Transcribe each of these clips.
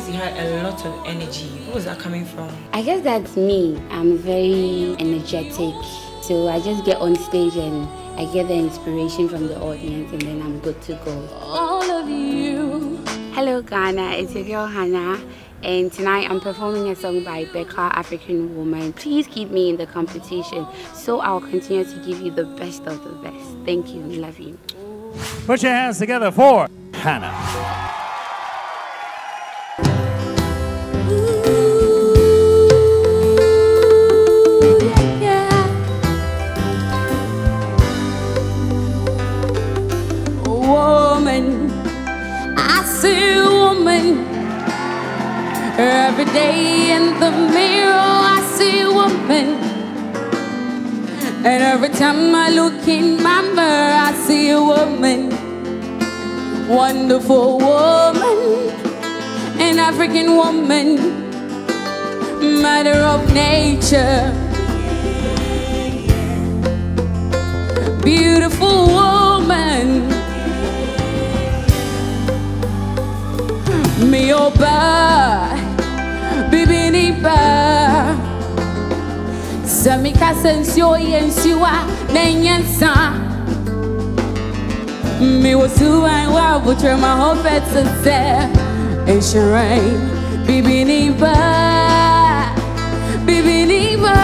you had a lot of energy. Where was that coming from? I guess that's me. I'm very energetic. So I just get on stage and I get the inspiration from the audience and then I'm good to go. All of you. Hello Ghana, it's your girl Hannah. And tonight I'm performing a song by Becca, African Woman. Please keep me in the competition so I'll continue to give you the best of the best. Thank you, love you. Put your hands together for Hannah. Every day in the mirror I see a woman, and every time I look in my mirror I see a woman. Wonderful woman, an African woman, mother of nature, beautiful woman. Me oba Bibiniba Samika sensio yensiwa nenyensa Me wasuwa wa butre my whole fet se Enshirai Bibiniba Bibiniba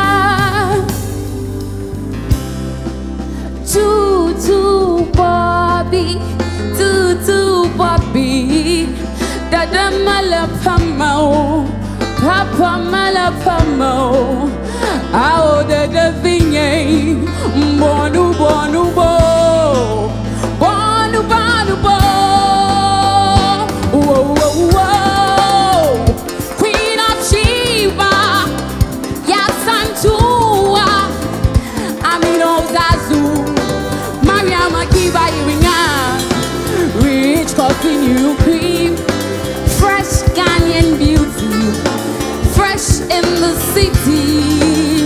Tutu Bobby Tutu Bobby Dada malapamo, Papa malapamo, Ao dada vinye, Bonu bonu bo, Bonu bonu bo, Whoa whoa whoa, Queen of Sheba, Yasantua, Amino Zazu, Maria Makiba Iringa, Rich coffee new cream. Fresh Ghanaian beauty, fresh in the city.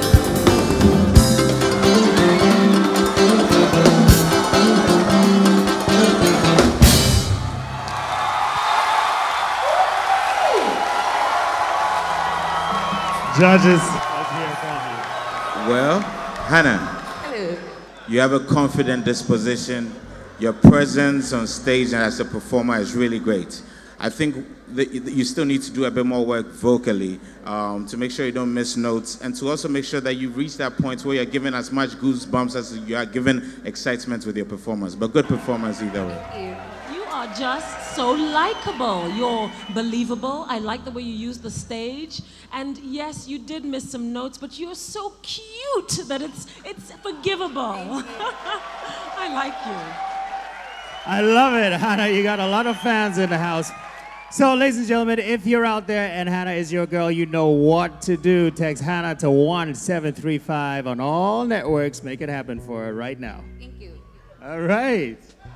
Judges, let's hear from you. Well, Hannah, hello. You have a confident disposition. Your presence on stage and as a performer is really great. I think that you still need to do a bit more work vocally to make sure you don't miss notes and to also make sure that you reach that point where you're giving as much goosebumps as you are giving excitement with your performance. But good performance either way. Thank you. You are just so likable. You're believable. I like the way you use the stage. And yes, you did miss some notes, but you're so cute that it's forgivable. I like you. I love it, Hannah. You got a lot of fans in the house. So, ladies and gentlemen, if you're out there and Hannah is your girl, you know what to do. Text Hannah to 1735 on all networks. Make it happen for her right now. Thank you. All right.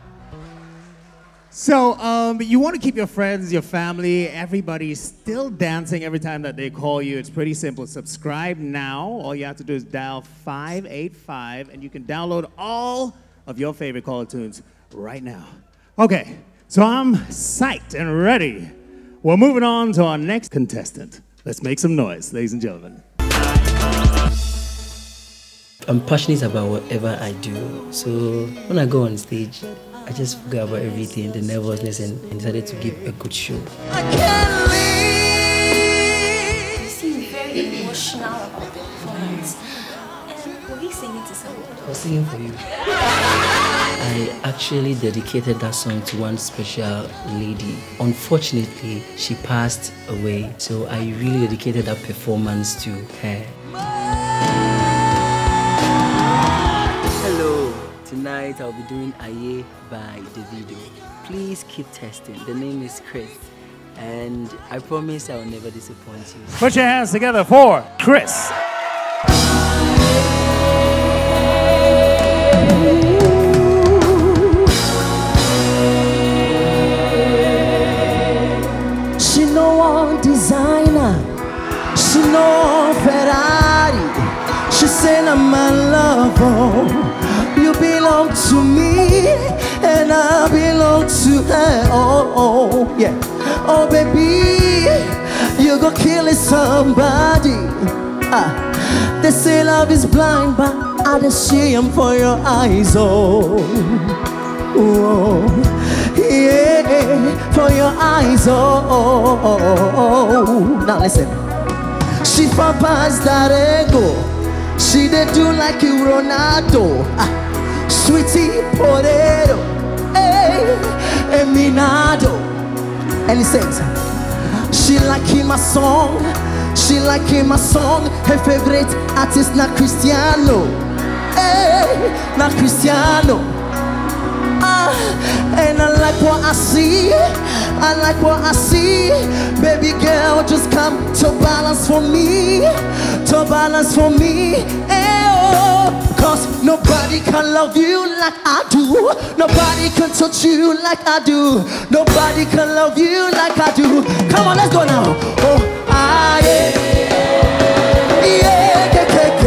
So, you want to keep your friends, your family, everybody still dancing every time that they call you. It's pretty simple. Subscribe now. All you have to do is dial 585, and you can download all of your favorite call tunes right now. Okay, so I'm psyched and ready. We're moving on to our next contestant. Let's make some noise, ladies and gentlemen. I'm passionate about whatever I do. So when I go on stage, I just forget about everything, the nervousness, and decided to give a good show. I can't leave. You seem very emotional about the performance. And were you singing to someone? I was singing for you. I actually dedicated that song to one special lady. Unfortunately, she passed away, so I really dedicated that performance to her. Hello, tonight I'll be doing Aye by Davido. Please keep testing. The name is Chris, and I promise I will never disappoint you. Put your hands together for Chris. Designer, she no Ferrari. She said I'm my lover. You belong to me, and I belong to her. Oh, oh, yeah. Oh baby, you go killing somebody. They say love is blind, but I just see him for your eyes, oh. Oh, yeah, for your eyes, oh. Now listen. She from past that ego. She did do like you Ronaldo. Sweetie potato, hey, eminado. And he says, she like him my song. She like him my song. Her favorite artist na Cristiano. Hey, na Cristiano. And I like what I see. I like what I see. Baby girl, just come to balance for me. To balance for me. Hey, oh. Cause nobody can love you like I do. Nobody can touch you like I do. Nobody can love you like I do. Come on, let's go now. Oh, ah, yeah. Yeah, yeah, yeah,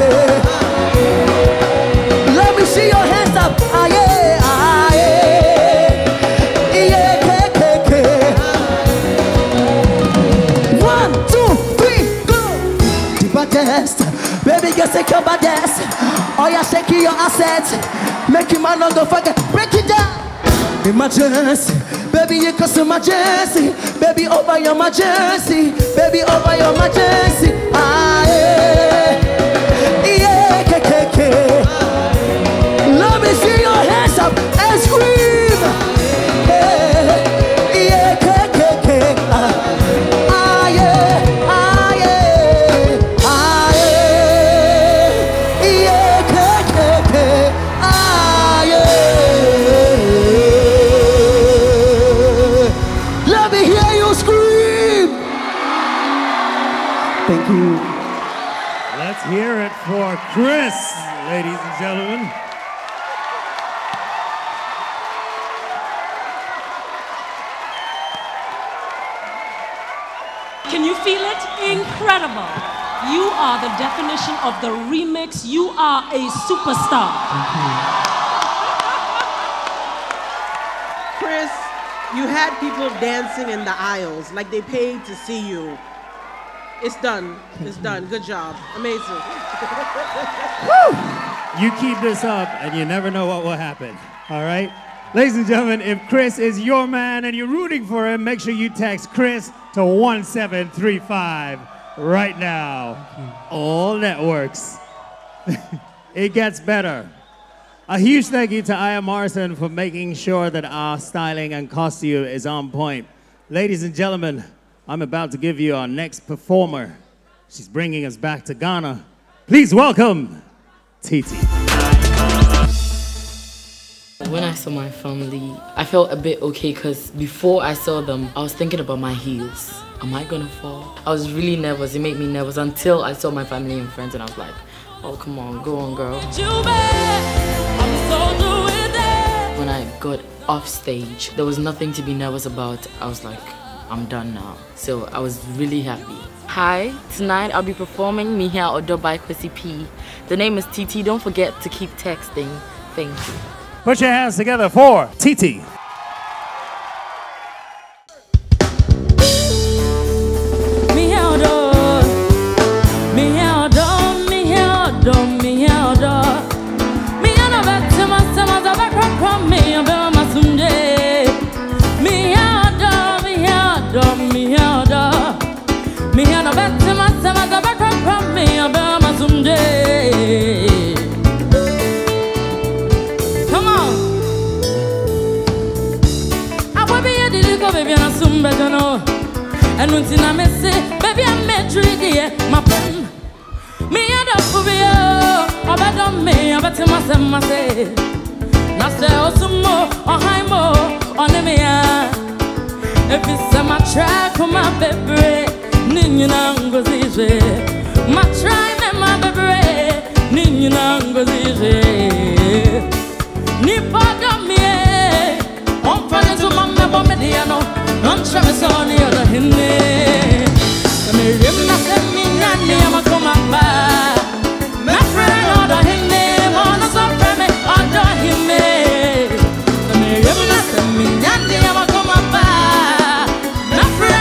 yeah. Let me see your hands up. Ah, yeah, ah, yeah. Yeah, yeah, yeah, yeah. 1, 2, 3, go. The baddest. Baby girl, say your baddest. Oh, yeah, shake your assets. Make your man not go forget. Break it down. Emergency. Baby, you cause emergency. Baby, over your majesty. Baby, over your majesty. Ah, yeah. Yeah, yeah, yeah. Let me see your hands up and scream. Yeah, yeah, yeah, yeah. Ah, yeah, ah, yeah, ah, yeah. Yeah, yeah, yeah. Ah, yeah. Let me hear you scream. Thank you. Let's hear it for Chris, ladies and gentlemen. Can you feel it? Incredible. You are the definition of the remix. You are a superstar. Chris, you had people dancing in the aisles like they paid to see you. It's done. It's done. Good job. Amazing. Woo! You keep this up and you never know what will happen. All right? Ladies and gentlemen, if Chris is your man and you're rooting for him, make sure you text Chris to 1735 right now. All networks. It gets better. A huge thank you to Aya Morrison for making sure that our styling and costume is on point. Ladies and gentlemen, I'm about to give you our next performer. She's bringing us back to Ghana. Please welcome Titi. When I saw my family, I felt a bit okay because before I saw them, I was thinking about my heels. Am I gonna fall? I was really nervous. It made me nervous until I saw my family and friends and I was like, oh, come on, go on, girl. When I got off stage, there was nothing to be nervous about. I was like, I'm done now. So I was really happy. Hi, tonight I'll be performing Mihia Odo by Kwesi P. The name is Titi. Don't forget to keep texting. Thank you. Put your hands together for Titi. And until I may say, baby, I'm a trigger, my friend. Me and up for you, I bet on me, I bet myself, say. Now say, oh, some more, or high more, on me. If it's my track, my baby, Ninyan goes easy. My try, my baby, Ninyan goes easy. Nipa me, on fire to my mediano. Non c'è bisogno di other hinne. Me rimna se mi nanni ama come ba. Me friend other hinne, mono so frame other hinne. Me rimna se mi nanni ama come ba. Me friend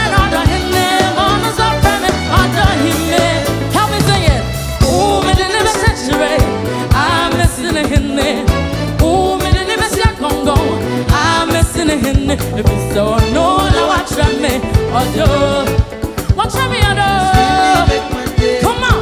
Odo. Watch me, Odo. Come on.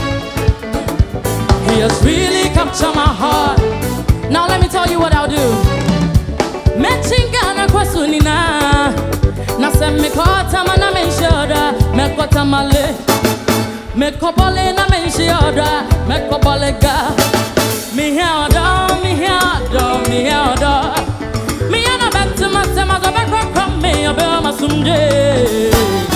He has really captured my heart. Now let me tell you what I'll do. Mechingana kwa sunina. Na se me kota mana menshoda. Me kota male. Me kopale na menshoda. Me kopale ga. Me heada, me heada, me heada. Me ana back to my sema go back from me. Abe ma sumje.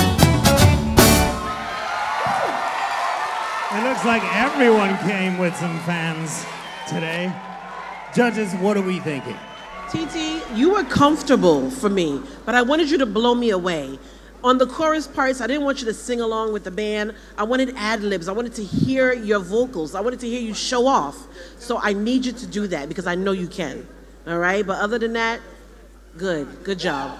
It looks like everyone came with some fans today. Judges, what are we thinking? TT, you were comfortable for me, but I wanted you to blow me away. On the chorus parts, I didn't want you to sing along with the band. I wanted ad-libs. I wanted to hear your vocals. I wanted to hear you show off. So I need you to do that because I know you can. All right? But other than that, good. Good job.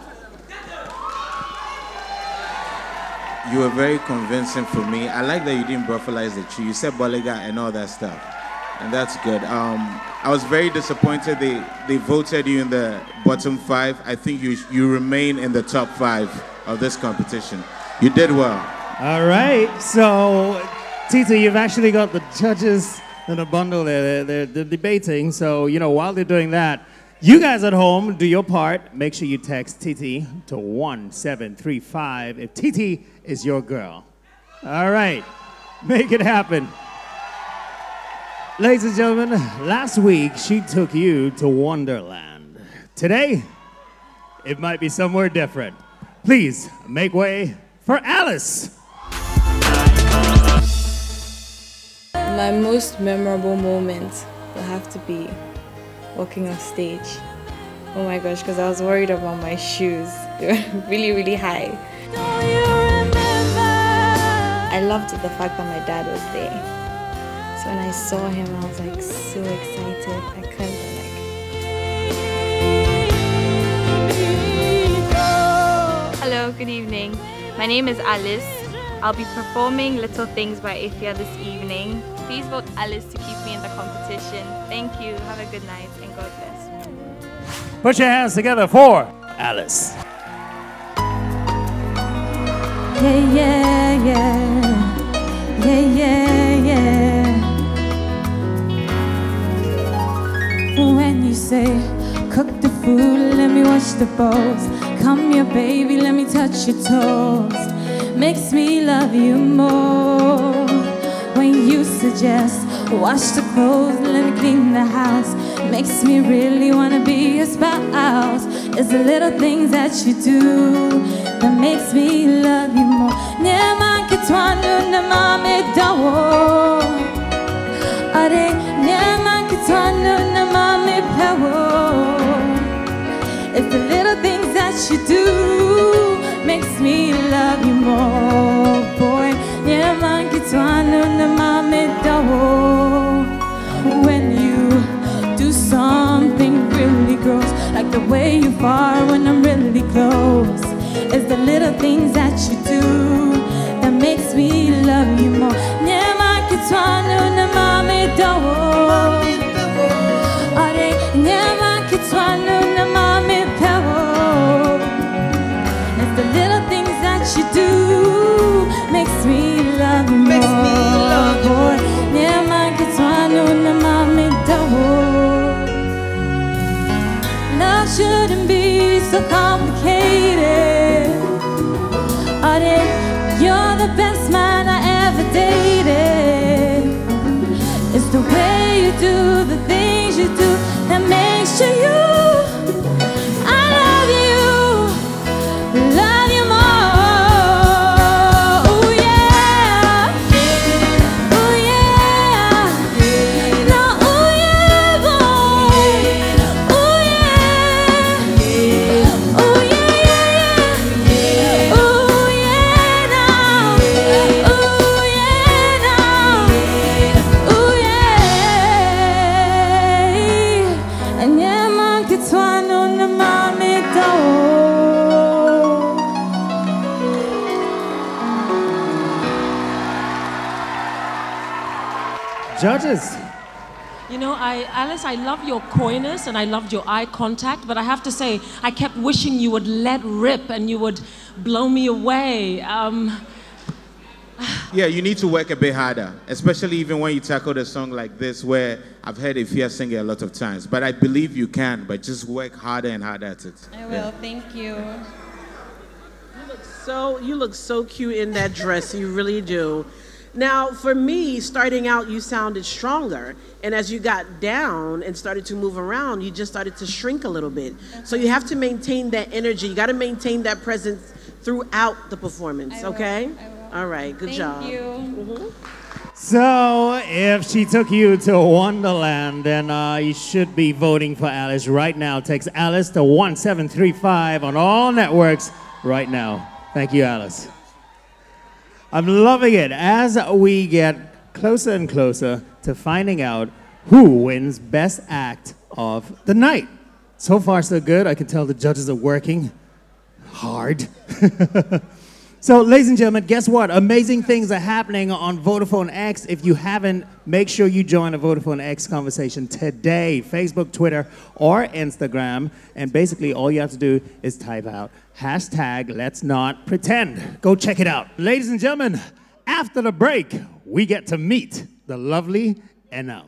You were very convincing for me. I like that you didn't breathalyze the tree. You said Bolega and all that stuff. And that's good. I was very disappointed they voted you in the bottom 5. I think you remain in the top 5 of this competition. You did well. All right. So, Tita, you've actually got the judges in a bundle there. They're debating. So, you know, while they're doing that, you guys at home, do your part. Make sure you text TT to 1735 if TT is your girl. All right. Make it happen. Ladies and gentlemen, last week she took you to Wonderland. Today, it might be somewhere different. Please make way for Alice. My most memorable moment will have to be walking off stage. Oh my gosh, because I was worried about my shoes. They were really, really high. I loved the fact that my dad was there. So when I saw him, I was like so excited. I couldn't Hello, good evening. My name is Alice. I'll be performing Little Things by Ifya this evening. Please vote Alice to keep me in the competition. Thank you. Have a good night and God bless. Put your hands together for Alice. Yeah, yeah, yeah. Yeah, yeah, yeah. When you say, cook the food, let me wash the bowls. Come here, baby, let me touch your toes. Makes me love you more. When you suggest, wash the clothes, let me clean the house. Makes me really wanna be your spouse. It's the little things that you do that makes me love you more. Nema kitwanu na mame dawo. Are nema kitwanu na mame pawo. It's the little things that you do makes me love you more, boy. Nema kitwanu na mame dawo. When you do something really gross, like the way you fart when I'm really close. It's the little things that you do that makes me love you more. Nema kitwanu na mame dawo. Are nema kitwanu na mame pawo. It's the little things that you do makes me love you more. Makes me love you more. Nema kitwanu na mame dawo. Love shouldn't be so complicated. You're the best man I ever dated. It's the way you do the things you do that makes you. I love you more. Ooh yeah, ooh yeah, no ooh yeah, boy. Ooh yeah, ooh yeah, ooh yeah, now, ooh yeah, now, ooh yeah. And yeah, man, kitwanu na mami dawo. Judges. You know, Alice, I love your coyness and I loved your eye contact, but I have to say, I kept wishing you would let rip and you would blow me away. Yeah, you need to work a bit harder, especially even when you tackle a song like this, where I've heard Ifya sing it a lot of times. But I believe you can, but just work harder and harder at it. I will, thank you. You look so cute in that dress, you really do. Now, for me, starting out, you sounded stronger. And as you got down and started to move around, you just started to shrink a little bit. So you have to maintain that energy. You got to maintain that presence throughout the performance, okay? All right, good job. Thank you. Mm-hmm. So, if she took you to Wonderland, then you should be voting for Alice right now. Text Alice to 1735 on all networks right now. Thank you, Alice. I'm loving it as we get closer and closer to finding out who wins Best Act of the Night. So far, so good. I can tell the judges are working hard. So, ladies and gentlemen, guess what? Amazing things are happening on Vodafone X. If you haven't, make sure you join the Vodafone X conversation today. Facebook, Twitter, or Instagram. And basically, all you have to do is type out #Let'sNotPretend. Go check it out. Ladies and gentlemen, after the break, we get to meet the lovely Enam.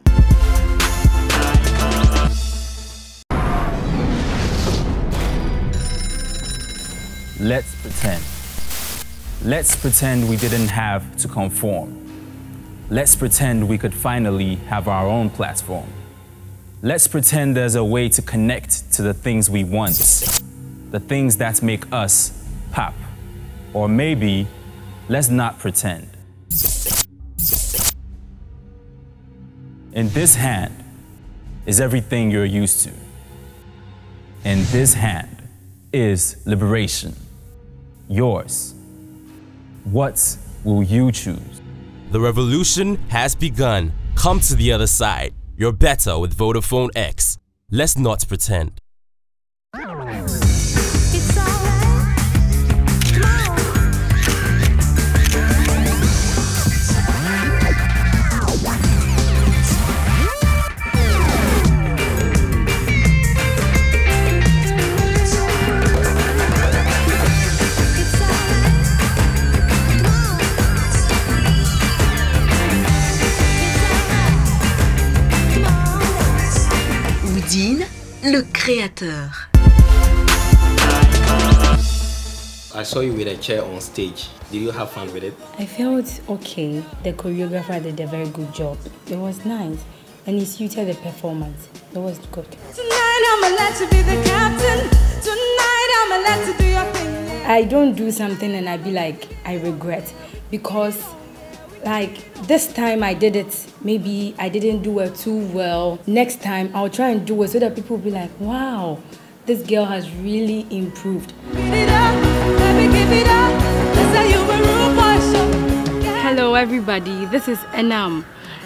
Let's pretend. Let's pretend we didn't have to conform. Let's pretend we could finally have our own platform. Let's pretend there's a way to connect to the things we want, the things that make us pop. Or maybe, let's not pretend. In this hand is everything you're used to. In this hand is liberation. Yours. What will you choose? The revolution has begun. Come to the other side. You're better with Vodafone X. Let's not pretend. Le créateur. I saw you with a chair on stage. Did you have fun with it? I felt okay. The choreographer did a very good job. It was nice. And he suited the performance. It was good. Tonight I'ma let you be the captain. Tonight I'ma let you do your thing. I don't do something and I be like, I regret. Because like this time I did it, maybe I didn't do it too well. Next time I'll try and do it so that people will be like, wow, this girl has really improved. Hello everybody, this is Enam.